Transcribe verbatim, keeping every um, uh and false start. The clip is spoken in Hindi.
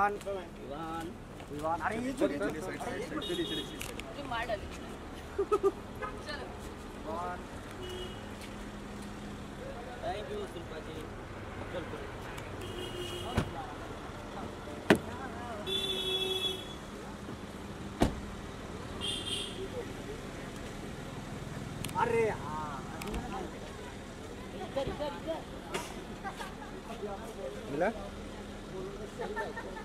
विवान विवान विवान अरे ये चली चली चली चली जो मार डाली चलो विवान थैंक यू शिल्पा जी चल अरे हाँ इधर इधर इधर मिला